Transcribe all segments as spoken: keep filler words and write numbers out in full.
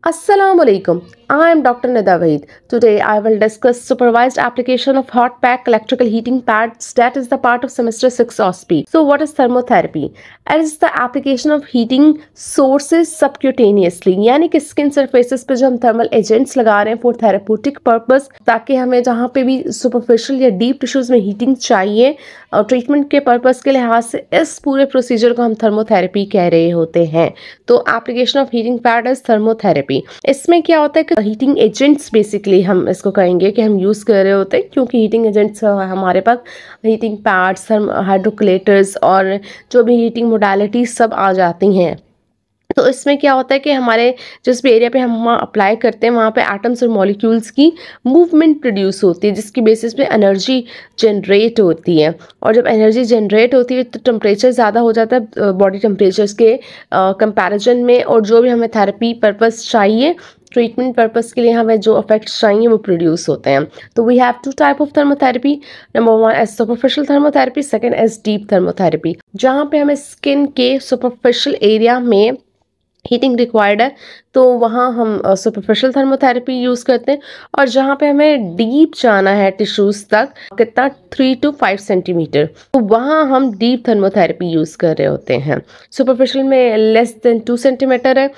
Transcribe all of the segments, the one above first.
Assalamu alaikum. I am Doctor Nida Waheed. Today I will discuss supervised application of hot pack electrical heating pads that is the part of semester six O S P. So what is thermotherapy? It is the application of heating sources subcutaneously, यानी कि skin surfaces पे जो हम thermal agents लगा रहे हैं for therapeutic purpose, ताकि हमें जहाँ पे भी सुपरफिशियल या डीप टिश्यूज में हीटिंग चाहिए और ट्रीटमेंट के पर्पस के लिहाज से इस पूरे प्रोसीजर को हम थर्मोथेरेपी कह रहे होते हैं। तो application of heating pad is thermotherapy. इसमें क्या होता है कि हीटिंग एजेंट्स बेसिकली हम इसको कहेंगे कि हम यूज़ कर रहे होते हैं, क्योंकि हीटिंग एजेंट्स हमारे पास हीटिंग पैड्स, हाइड्रोकुलेटर्स और जो भी हीटिंग मोडालिटीज सब आ जाती हैं। तो इसमें क्या होता है कि हमारे जिस भी एरिया पे हम वहाँ अप्लाई करते हैं वहाँ पे एटम्स और मॉलिक्यूल्स की मूवमेंट प्रोड्यूस होती है, जिसकी बेसिस पे एनर्जी जनरेट होती है। और जब एनर्जी जनरेट होती है तो टेम्परेचर ज़्यादा हो जाता है बॉडी टेम्परेचर्स के कंपैरिजन में, और जो भी हमें थेरेपी पर्पस चाहिए, ट्रीटमेंट पर्पस के लिए हमें जो इफेक्ट्स चाहिए वो प्रोड्यूस होते हैं। तो we have two type of thermotherapy. Number one as superficial thermotherapy, second as deep thermotherapy, जहाँ पे हमें स्किन के सुपरफिशियल एरिया में हीटिंग रिक्वायर्ड है तो वहाँ हम सुपरफिशियल थर्मोथेरेपी यूज़ करते हैं, और जहाँ पे हमें डीप जाना है टिश्यूज़ तक, कितना थ्री टू फाइव सेंटीमीटर, तो वहाँ हम डीप थर्मोथेरेपी यूज़ कर रहे होते हैं। सुपरफिशियल में लेस देन टू सेंटीमीटर है,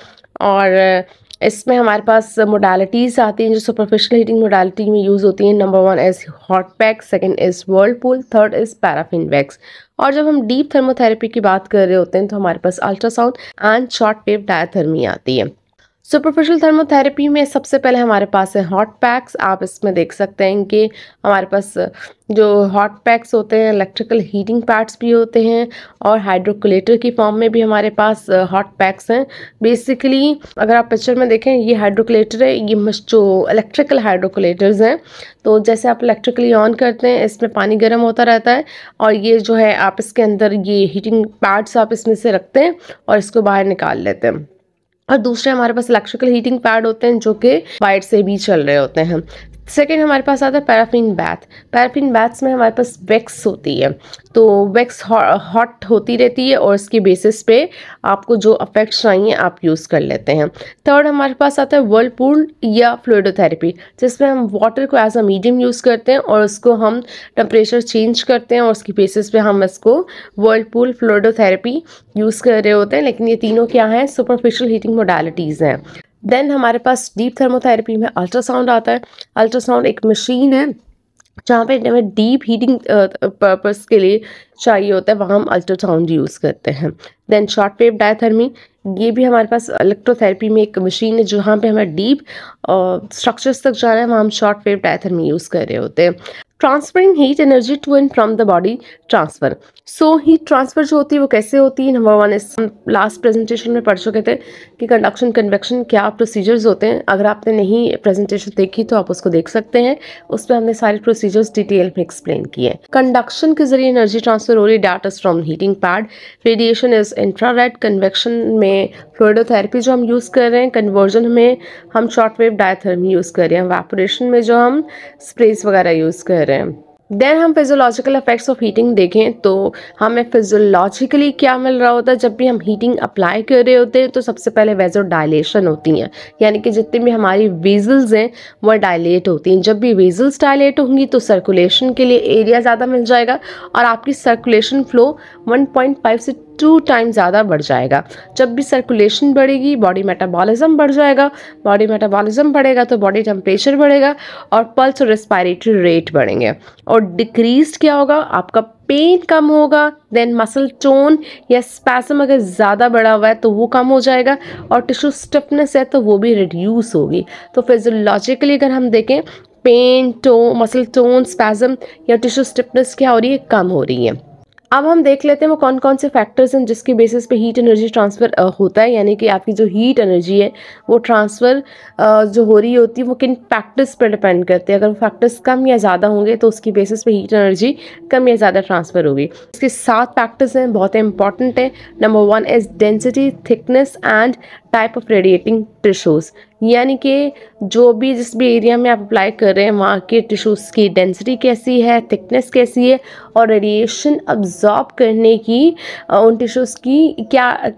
और इसमें हमारे पास मोडालिटीज़ आती हैं जो सुपरफिशियल हीटिंग मोडालिटी में यूज़ होती हैं। Number one is hot pack, second is whirlpool, third is paraffin wax. और जब हम डीप थर्मोथेरेपी की बात कर रहे होते हैं तो हमारे पास ultrasound and short wave diathermy आती है। सुपरफिशियल थर्मोथेरेपी में सबसे पहले हमारे पास है हॉट पैक्स। आप इसमें देख सकते हैं कि हमारे पास जो हॉट पैक्स होते हैं इलेक्ट्रिकल हीटिंग पैड्स भी होते हैं, और हाइड्रोकुलेटर की फॉर्म में भी हमारे पास हॉट पैक्स हैं। बेसिकली अगर आप पिक्चर में देखें, ये हाइड्रोकुलेटर है, ये जो इलेक्ट्रिकल हाइड्रोकुलेटर्स हैं। तो जैसे आप इलेक्ट्रिकली ऑन करते हैं, इसमें पानी गर्म होता रहता है, और ये जो है आप इसके अंदर ये हीटिंग पैड्स आप इसमें से रखते हैं और इसको बाहर निकाल लेते हैं। और दूसरे हमारे पास इलेक्ट्रिकल हीटिंग पैड होते हैं जो कि वायर से भी चल रहे होते हैं। सेकेंड हमारे पास आता है पैराफिन बैथ। पैराफिन बैथ्स में हमारे पास वैक्स होती है, तो वैक्स हॉट होती रहती है और इसके बेसिस पे आपको जो इफेक्ट्स चाहिए आप यूज़ कर लेते हैं। थर्ड हमारे पास आता है व्हर्लपूल या फ्लूइडोथेरेपी, जिसमें हम वाटर को एज अ मीडियम यूज़ करते हैं और उसको हम टेम्परेचर चेंज करते हैं, और उसकी बेसिस पे हम इसको व्हर्लपूल फ्लूइडोथेरेपी यूज़ कर रहे होते हैं। लेकिन ये तीनों क्या हैं, सुपरफिशियल हीटिंग मोडालिटीज़ हैं। देन हमारे पास डीप थर्मोथेरेपी में अल्ट्रासाउंड आता है। अल्ट्रासाउंड एक मशीन है जहाँ पे हमें डीप हीटिंग पर्पस के लिए चाहिए होता है, वहाँ हम अल्ट्रासाउंड यूज़ करते हैं। देन शॉर्ट वेव डायथर्मी, ये भी हमारे पास इलेक्ट्रोथेरेपी में एक मशीन है जहाँ पे हमें डीप स्ट्रक्चर्स तक जाना है, वहाँ हम शॉर्ट वेव डायथर्मी यूज़ कर रहे होते हैं। Transferring heat energy to and from the body transfer. So heat transfer जो होती है वो कैसे होती है? नंबर वन, इस लास्ट प्रेजेंटेशन में पढ़ चुके थे कि कंडक्शन कन्वेक्शन क्या प्रोसीजर्स होते हैं। अगर आपने नहीं प्रेजेंटेशन देखी तो आप उसको देख सकते हैं, उस पर हमने सारे प्रोसीजर्स डिटेल में एक्सप्लेन किए। कंडक्शन के जरिए एनर्जी ट्रांसफर हो रही है, data from heating pad. Radiation is infrared. Convection में फ्लूइडोथेरेपी जो हम यूज़ कर रहे हैं, कन्वर्जन में हम शॉर्ट वेव डायथर्मी यूज़ कर रहे हैं, इवेपोरेशन में जो हम स्प्रेस वगैरह यूज़ कर रहे हैं। देन हम फिजियोलॉजिकल इफेक्ट्स ऑफ हीटिंग देखें तो हमें फिजियोलॉजिकली क्या मिल रहा होता है। जब भी हम हीटिंग अप्लाई कर रहे होते हैं तो सबसे पहले वेजो डायलेशन होती हैं, यानी कि जितनी भी हमारी वेजल्स हैं वह डायलेट होती हैं। जब भी वेजल्स डायलेट होंगी तो सर्कुलेशन के लिए एरिया ज़्यादा मिल जाएगा, और आपकी circulation flow one point five से टू टाइम ज़्यादा बढ़ जाएगा। जब भी सर्कुलेशन बढ़ेगी बॉडी मेटाबॉलिज्म बढ़ जाएगा, बॉडी मेटाबॉलिज्म बढ़ेगा तो बॉडी टेम्परेचर बढ़ेगा और पल्स और रेस्पिरेटरी रेट बढ़ेंगे। और डिक्रीज क्या होगा, आपका पेन कम होगा। देन मसल टोन या स्पैसम अगर ज़्यादा बढ़ा हुआ है तो वो कम हो जाएगा, और टिश्यू स्टिफनेस है तो वो भी रिड्यूस होगी। तो फिजियोलॉजिकली अगर हम देखें, pain, to muscle tone, spasm या टिश्यू स्टिफनेस क्या हो रही है, कम हो रही है। अब हम देख लेते हैं वो कौन कौन से फैक्टर्स हैं जिसकी बेसिस पे हीट एनर्जी ट्रांसफ़र होता है, यानी कि आपकी जो हीट एनर्जी है वो ट्रांसफ़र जो हो रही होती है वो किन फैक्टर्स पर डिपेंड करते हैं। अगर वो फैक्टर्स कम या ज़्यादा होंगे तो उसकी बेसिस पे हीट एनर्जी कम या ज़्यादा ट्रांसफ़र होगी। इसके सात फैक्टर्स हैं, बहुत इंपॉर्टेंट है। Number one is density, thickness and type of radiating tissues, यानी कि जो भी जिस भी एरिया में आप अप्लाई कर रहे हैं वहाँ के टिश्यूज़ की डेंसिटी कैसी है, थिकनेस कैसी है, और रेडिएशन अब्जॉर्ब करने की उन टिश्यूज़ की क्या क्या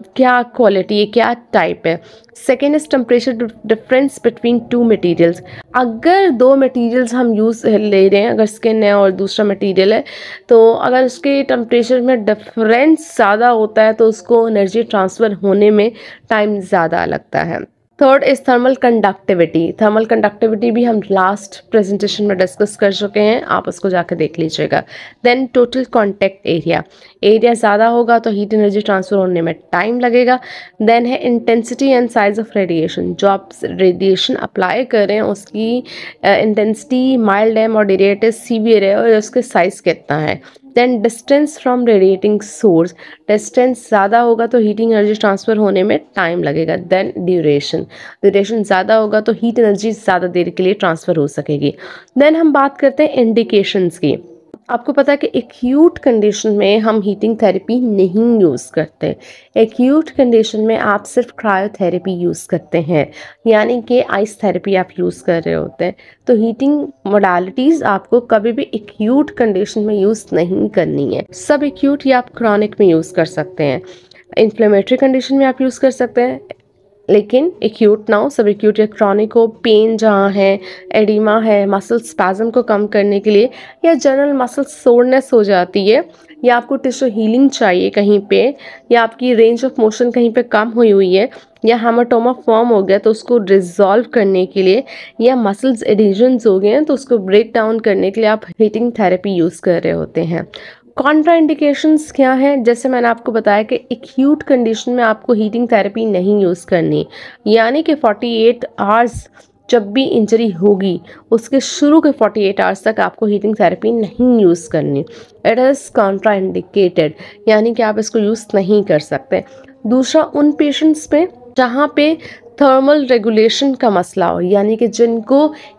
क्या क्वालिटी है, क्या टाइप है। Second is temperature difference between two materials. अगर दो मटेरियल्स हम यूज़ ले रहे हैं, अगर स्किन है और दूसरा मटेरियल है, तो अगर उसके टेम्परेचर में डिफरेंस ज़्यादा होता है तो उसको एनर्जी ट्रांसफ़र होने में टाइम ज़्यादा लगता है। Third is thermal conductivity. Thermal conductivity भी हम लास्ट प्रेजेंटेशन में डिस्कस कर चुके हैं, आप उसको जाकर देख लीजिएगा। Then total contact area, area ज़्यादा होगा तो हीट एनर्जी ट्रांसफ़र होने में टाइम लगेगा। देन है intensity and size of radiation, जो आप रेडिएशन अप्लाई कर रहे हैं उसकी इंटेंसिटी माइल्ड है, मॉडरेट है, सीवियर है, और उसके साइज़ कितना है। Then distance from radiating source, distance ज़्यादा होगा तो हीटिंग एनर्जी ट्रांसफ़र होने में टाइम लगेगा। देन ड्यूरेशन, ड्यूरेशन ज़्यादा होगा तो हीट एनर्जी ज़्यादा देर के लिए ट्रांसफ़र हो सकेगी। देन हम बात करते हैं इंडिकेशंस की। आपको पता है कि एक्यूट कंडीशन में हम हीटिंग थेरेपी नहीं यूज़ करते। एक्यूट कंडीशन में आप सिर्फ क्रायोथेरेपी यूज़ करते हैं, यानी कि आइस थेरेपी आप यूज़ कर रहे होते हैं। तो हीटिंग मोडालिटीज़ आपको कभी भी एक्यूट कंडीशन में यूज़ नहीं करनी है। सब एक्यूट या आप क्रॉनिक में यूज़ कर सकते हैं। इन्फ्लेमेटरी कंडीशन में आप यूज़ कर सकते हैं, लेकिन एक्यूट ना हो, सब एक्यूट या क्रॉनिक हो। पेन जहाँ है, एडिमा है, मसल स्पैज़म को कम करने के लिए, या जनरल मसल सोरनेस हो जाती है, या आपको टिश्यू हीलिंग चाहिए कहीं पे, या आपकी रेंज ऑफ मोशन कहीं पे कम हुई हुई है, या हेमाटोमा फॉर्म हो गया तो उसको रिजॉल्व करने के लिए, या मसल्स एडिशंस हो गए हैं तो उसको ब्रेक डाउन करने के लिए आप हीटिंग थेरेपी यूज़ कर रहे होते हैं। कॉन्ट्रा इंडिकेशंस क्या हैं? जैसे मैंने आपको बताया कि एक्यूट कंडीशन में आपको हीटिंग थेरेपी नहीं यूज़ करनी, यानी कि अड़तालीस आवर्स जब भी इंजरी होगी उसके शुरू के अड़तालीस आवर्स तक आपको हीटिंग थेरेपी नहीं यूज़ करनी। इट इज़ कॉन्ट्रा इंडिकेटेड, यानी कि आप इसको यूज़ नहीं कर सकते। दूसरा, उन पेशेंट्स पे जहाँ पे थर्मल रेगुलेशन का मसला हो, यानी कि जिनको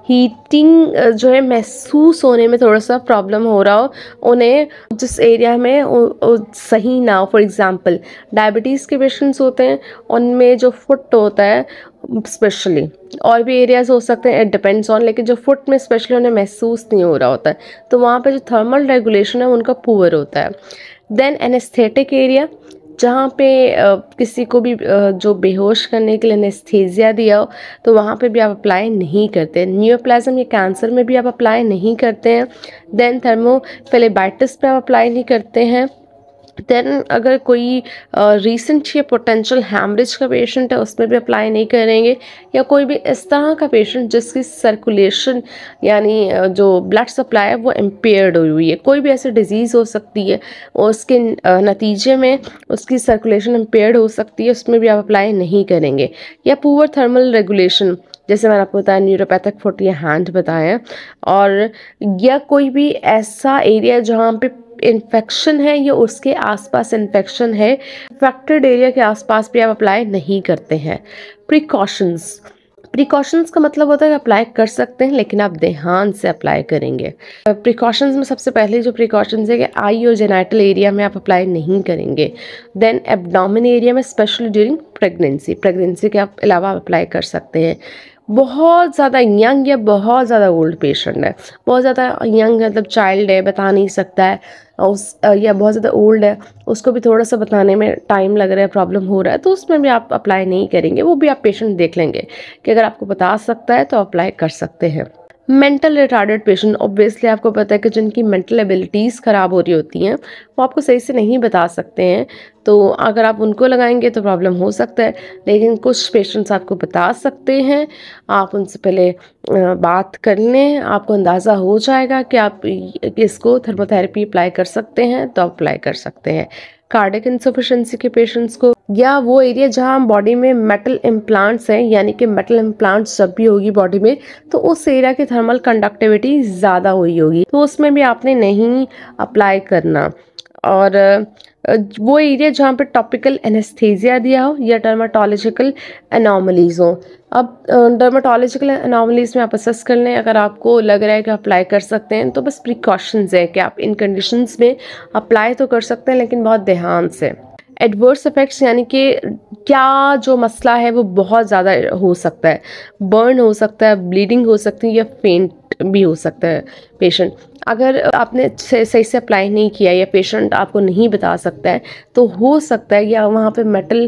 हीटिंग जो है महसूस होने में थोड़ा सा प्रॉब्लम हो रहा हो, उन्हें जिस एरिया में उ, उ, सही ना हो। फॉर एग्जांपल डायबिटीज़ के पेशेंट्स होते हैं, उनमें जो फुट होता है स्पेशली, और भी एरियाज़ हो सकते हैं, इट डिपेंड्स ऑन, लेकिन जो फुट में स्पेशली उन्हें महसूस नहीं हो रहा होता है, तो वहाँ पे जो थर्मल रेगुलेशन है उनका पुअर होता है। देन एनेस्थेटिक एरिया, जहाँ पे आ, किसी को भी आ, जो बेहोश करने के लिए एनेस्थीसिया दिया हो, तो वहाँ पे भी आप अप्लाई नहीं करते। नियोप्लाज्म या कैंसर में भी आप अप्लाई नहीं करते हैं। देन थर्मोफिलेबाइटिस पे आप अप्लाई नहीं करते हैं। देन अगर कोई रीसेंट या पोटेंशियल हैमरेज का पेशेंट है, उसमें भी अप्लाई नहीं करेंगे। या कोई भी इस तरह का पेशेंट जिसकी सर्कुलेशन यानी uh, जो ब्लड सप्लाई है वो इम्पेयर्ड हुई हुई है, कोई भी ऐसी डिजीज़ हो सकती है और उसके uh, नतीजे में उसकी सर्कुलेशन इम्पेयर्ड हो सकती है, उसमें भी आप अप्लाई नहीं करेंगे। या पुअर थर्मल रेगुलेशन, जैसे मैंने आपको बताया न्यूरोपैथिक फुट या हैंड बताया, और या कोई भी ऐसा एरिया जहाँ पे इन्फेक्शन है या उसके आसपास इन्फेक्शन है, इन्फेक्टेड एरिया के आसपास भी आप अप्लाई नहीं करते हैं। प्रिकॉशंस, प्रिकॉशंस का मतलब होता है कि अप्लाई कर सकते हैं लेकिन आप ध्यान से अप्लाई करेंगे। प्रिकॉशंस में सबसे पहले जो प्रिकॉशंस है कि आई और जेनाइटल एरिया में आप अप्लाई नहीं करेंगे। देन एब्डोमेन एरिया में स्पेशली ड्यूरिंग प्रेगनेंसी, प्रेगनेंसी के आप अलावा आप अप्लाई कर सकते हैं। बहुत ज़्यादा यंग या बहुत ज़्यादा ओल्ड पेशेंट है, बहुत ज़्यादा यंग मतलब चाइल्ड है, बता नहीं सकता है उस, या बहुत ज़्यादा ओल्ड है, उसको भी थोड़ा सा बताने में टाइम लग रहा है, प्रॉब्लम हो रहा है, तो उसमें भी आप अप्लाई नहीं करेंगे। वो भी आप पेशेंट देख लेंगे कि अगर आपको बता सकता है तो अप्लाई कर सकते हैं। मेंटल रिटार्डेड पेशेंट, ऑब्वियसली आपको पता है कि जिनकी मेंटल एबिलिटीज़ ख़राब हो रही होती हैं वो आपको सही से नहीं बता सकते हैं, तो अगर आप उनको लगाएंगे तो प्रॉब्लम हो सकता है। लेकिन कुछ पेशेंट्स आपको बता सकते हैं, आप उनसे पहले बात कर लें, आपको अंदाज़ा हो जाएगा कि आप इसको थर्मोथेरेपी अप्लाई कर सकते हैं तो अप्लाई कर सकते हैं। कार्डिक इंसफिशिएंसी के पेशेंट्स को, या वो एरिया जहाँ बॉडी में मेटल इम्प्लांट्स हैं, यानी कि मेटल इम्प्लांट्स जब भी होगी बॉडी में तो उस एरिया की थर्मल कंडक्टिविटी ज़्यादा हुई होगी, तो उसमें भी आपने नहीं अप्लाई करना। और वो एरिया जहाँ पे टॉपिकल एनेस्थीसिया दिया हो या डर्माटोलॉजिकल एनॉमलीज हो। अब डर्माटोलॉजिकल एनॉमलीज में आप असेस कर लें, अगर आपको लग रहा है कि अप्लाई कर सकते हैं तो बस प्रिकॉशंस है कि आप इन कंडीशंस में अप्लाई तो कर सकते हैं लेकिन बहुत ध्यान से। एडवर्स इफेक्ट्स यानी कि क्या जो मसला है वो बहुत ज़्यादा हो सकता है, बर्न हो सकता है, ब्लीडिंग हो सकती है या फेंट भी हो सकता है पेशेंट। अगर आपने सही से अप्लाई नहीं किया या पेशेंट आपको नहीं बता सकता है तो हो सकता है, या वहाँ पे मेटल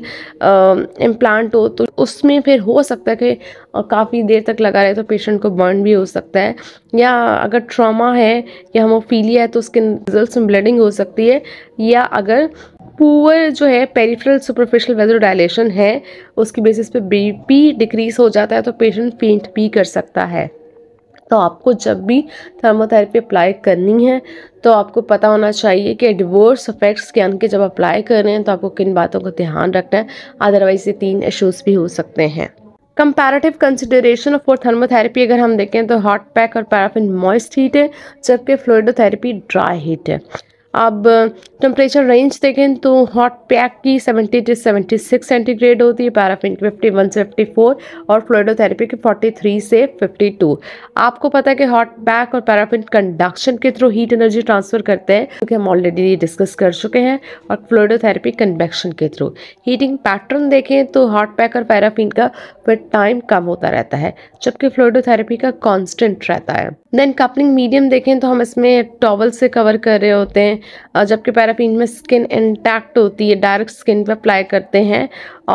इम्प्लांट हो तो उसमें फिर हो सकता है कि काफ़ी देर तक लगा रहे तो पेशेंट को बर्न भी हो सकता है। या अगर ट्रॉमा है या हेमोफीलिया है तो उसके रिजल्ट्स में ब्लीडिंग हो सकती है। या अगर पुअर जो है पेरिफेरल सुपरफिशियल वेज़ोडाइलेशन है उसकी बेसिस पे बीपी डिक्रीज हो जाता है तो पेशेंट फेंट भी कर सकता है। तो आपको जब भी थर्मोथेरेपी अप्लाई करनी है तो आपको पता होना चाहिए कि एडवर्स इफेक्ट्स के यानी कि जब अप्लाई कर रहे हैं तो आपको किन बातों का ध्यान रखना है, अदरवाइज ये तीन इश्यूज भी हो सकते हैं। कंपैरेटिव कंसिडरेशन फॉर थर्मोथेरेपी अगर हम देखें तो हॉट पैक और पैराफिन मॉइस्ट हीट है, जबकि फ्लूइडोथेरेपी ड्राई हीट है। अब टेम्परेचर रेंज देखें तो हॉट पैक की seventy two seventy six centigrade होती है, पैराफिन की फिफ्टी वन से फिफ्टी फोर और फ्लूइडोथेरेपी की फोर्टी थ्री से फिफ्टी टू। आपको पता है कि हॉट पैक और पैराफिन कंडक्शन के थ्रू हीट एनर्जी ट्रांसफर करते हैं क्योंकि हम ऑलरेडी डिस्कस कर चुके हैं, और फ्लूइडोथेरेपी कन्वेक्शन के थ्रू। हीटिंग पैटर्न देखें तो हॉट पैक और पैराफिन का फिर टाइम कम होता रहता है जबकि फ्लूइडोथेरेपी का कांस्टेंट रहता है। देन कपलिंग मीडियम देखें तो हम इसमें टॉवल से कवर कर रहे होते हैं, जबकि पैराफिन में स्किन इंटैक्ट होती है, डायरेक्ट स्किन पे अप्लाई करते हैं,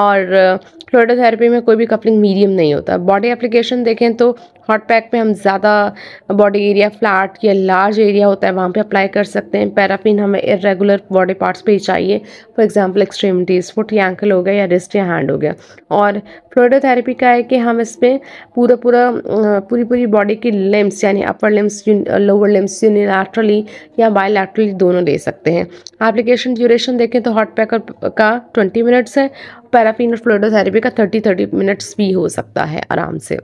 और फ्लूइडोथेरेपी में कोई भी कपलिंग मीडियम नहीं होता। बॉडी एप्लीकेशन देखें तो हॉट पैक में हम ज़्यादा बॉडी एरिया फ्लैट या लार्ज एरिया होता है वहाँ पे अप्लाई कर सकते हैं। पैराफिन हमें इरेगुलर बॉडी पार्ट्स पे ही चाहिए, फॉर एग्जांपल एक्सट्रीमिटीज़, फुट या एंकल हो गया या रिस्ट या हैंड हो गया। और फ्लूइडोथेरेपी का है कि हम इसमें पूरा पूरा पूरी पूरी बॉडी की लिम्स यानी upper limbs lower limbs unilaterally या बायलैटरली दोनों ले सकते हैं। एप्लीकेशन ड्यूरेशन देखें तो हॉट पैक का ट्वेंटी मिनट्स है, पैराफिन और फ्लूइडोथेरेपी का थर्टी थर्टी मिनट्स भी हो सकता है आराम से।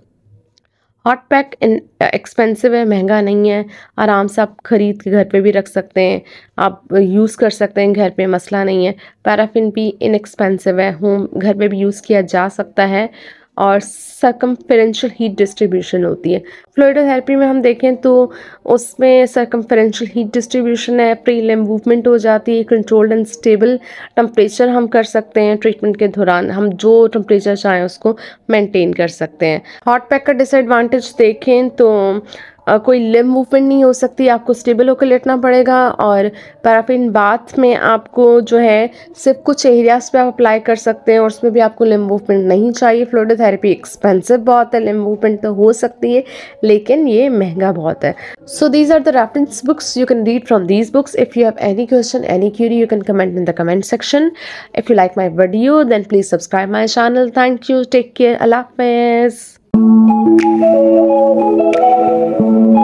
हॉट पैक एक्सपेंसिव है, महंगा नहीं है, आराम से आप खरीद के घर पे भी रख सकते हैं, आप यूज़ कर सकते हैं घर पे, मसला नहीं है। पैराफिन भी इनएक्सपेंसिव है, होम घर पे भी यूज़ किया जा सकता है, और सर्कमफेरेंशियल हीट डिस्ट्रीब्यूशन होती है। फ्लूइडोथेरेपी में हम देखें तो उसमें सर्कमफेरेंशियल हीट डिस्ट्रीब्यूशन है, प्री लिम्ब मूवमेंट हो जाती है, कंट्रोल्ड एंड स्टेबल टेम्परेचर हम कर सकते हैं ट्रीटमेंट के दौरान, हम जो टेम्परेचर चाहें उसको मेंटेन कर सकते हैं। हॉट पैक का डिसएडवांटेज देखें तो Uh, कोई लिम्ब मूवमेंट नहीं हो सकती, आपको स्टेबल होकर लेटना पड़ेगा, और पैराफिन बाथ में आपको जो है सिर्फ कुछ एरियाज पे आप अप्लाई कर सकते हैं और उसमें भी आपको लिम्ब मूवमेंट नहीं चाहिए। फ्लूइडोथेरेपी एक्सपेंसिव बहुत है, लिम्ब मूवमेंट तो हो सकती है लेकिन ये महंगा बहुत है। So these are the reference books, you can read from these books. If you have any question, any query, you can comment in the comment section. If you like my video, then please subscribe my channel. Thank you. Take care. Allah Hafiz.